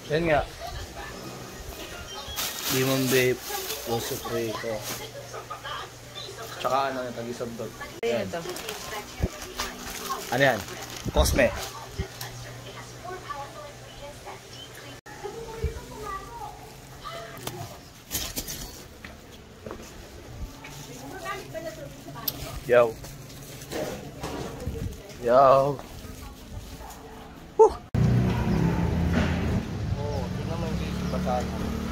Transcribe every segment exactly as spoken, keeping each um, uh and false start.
Yan nga. Limon vape. Puso prito. Tsaka ano yung tag-isab dog. Ayan ito. Ano yan? Cosme. Yo. Yo. Woo. Oh, tingnan mo yung basic basahan.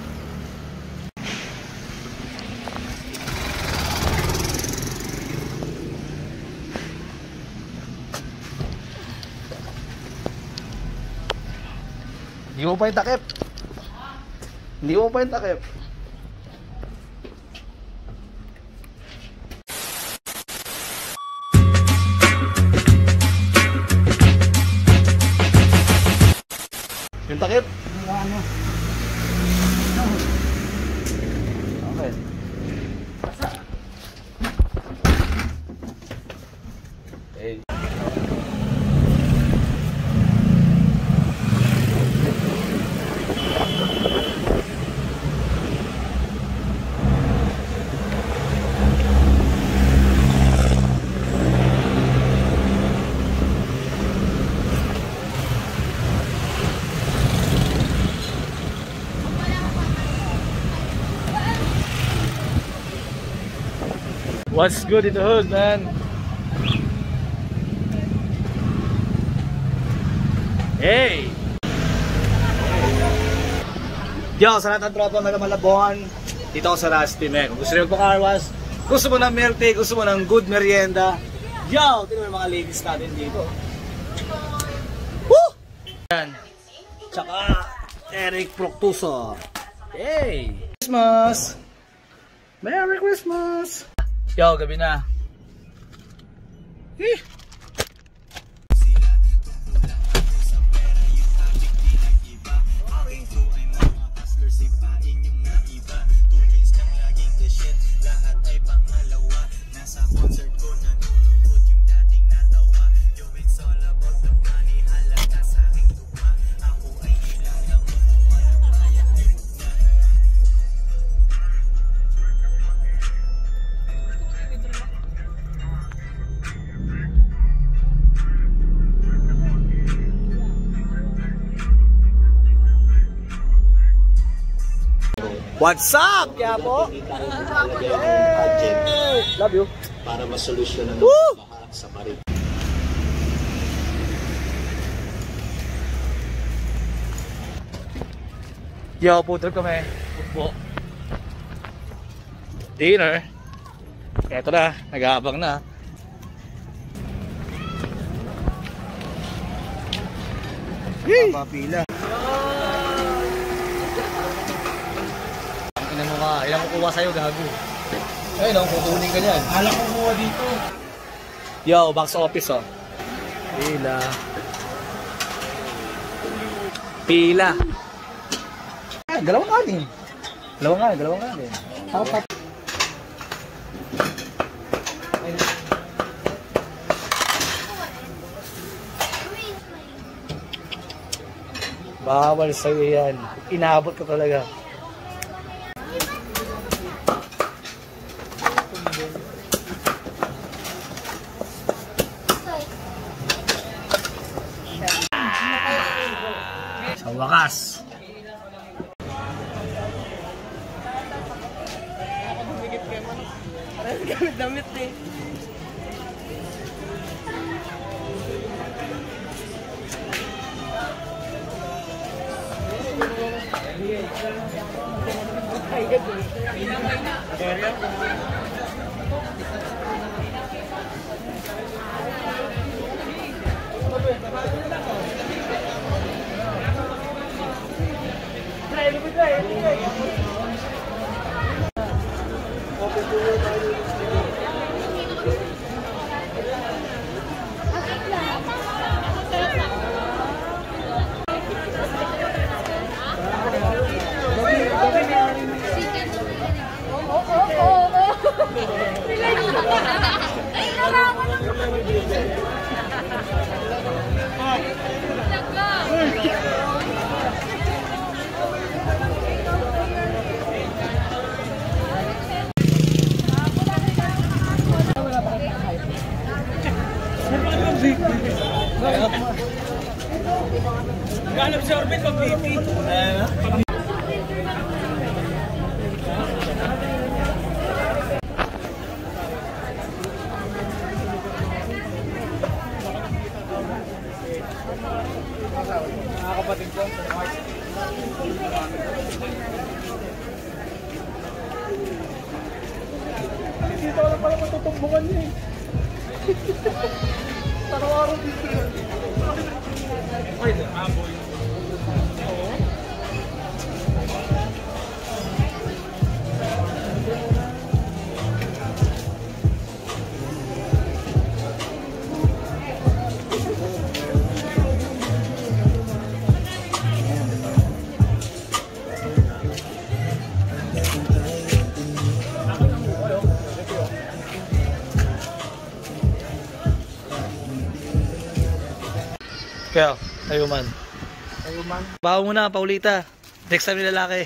Hindi mo pa yung takip. Hindi mo pa yung takip. Yung takip? Ano? Okay. Hey. What's good in the hood, man? Hey! Yo, sa lahat ng tropa na Malabongan, dito ako sa Rusty, man. Kung gusto nyo magpa-car wash, gusto mo ng milk tea, gusto mo ng good merienda, yo! Tingnan mo yung mga ladies natin dito. Woo! Yan. Tsaka, Eric Proctuso. Hey! Christmas! Merry Christmas! Yo, gabi na. Eh. What's up, kaya po? Hey! Love you. Para masolusyonan ng lahat sa marig. Yo, foodtrip kami. Football. Dinner. Eto na, nag-aabang na. Papapila. Ilan mo ka, ilan mo kuha sa'yo, gago. Ayun o, kukunin ka niyan. Alam ko kuha dito. Yo, box office o. Pila. Pila. Ay, dalawang kanin. Dalawang kanin, dalawang kanin. Apat. Bawal sa'yo yan. Inabot ka talaga. Sa wakas. Gamit damit eh. Ganap si Orbit pag pipi. Mga kapatid ko. Dito lang pala matutumbukan niya eh. Araw-araw dito yan. Ay, aboy. Oo. Kaya, tayo man. Tayo man. Baho muna, Paulita. Next time yung lalaki.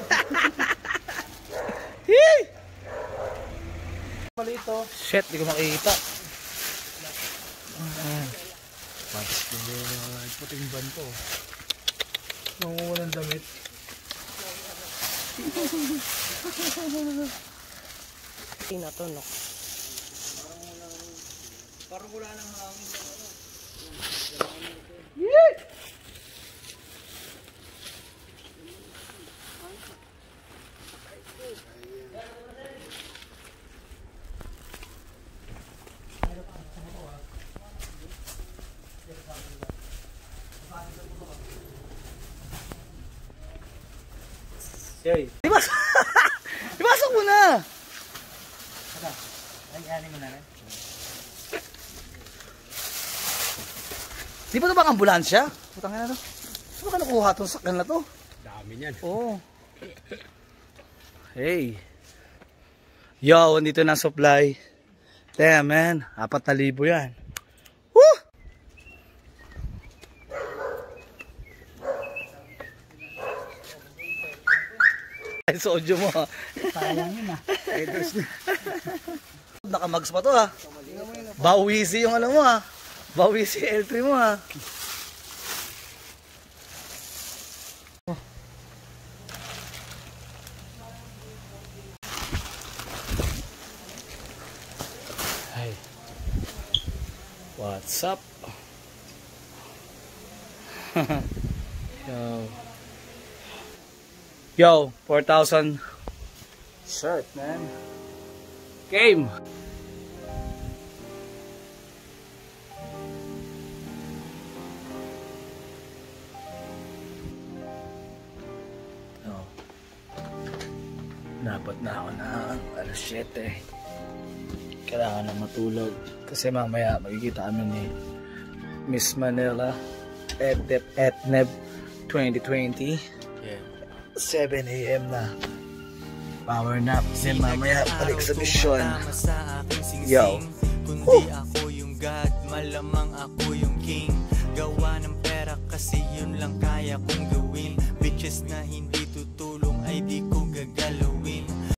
Malito. Shit, di ko makikita. Patis ko yung puting ban ko. Nangungunan damit. Tinatunok. Parang wala nang hangin. Yeah! Hey, Ibas Ibasok mo na. Ay, ani mo na rin. Di ba ito bang ambulansya? Putang ina to. Saan ka nakuha itong sakyan na to? Dami niyan. Oo. Hey. Yo, andito na supply. Damn man, apat na libo yan. Woo! Ay, sojo mo ha. Sayang yun ah. Nakamags pa to ha. Bawisi yung ano mo ha. Bawisi L three mo ha. Hey. What's up? Yo. Yo, four thousand shirt, man. Game. Oh. Dapat na ako na alas siyete. Kailangan na matulog. Kasi mamaya magkikita kami ni Miss Manila at at N E B twenty twenty. Yeah. seven A M na. Power nap. Then mamaya balik sa mission. Yo. Kundi ako yung God, malamang ako yung king. Gawa ng pera kasi yun lang kaya kong gawin. Bitches na hindi tutulong ay di ko gagalaw.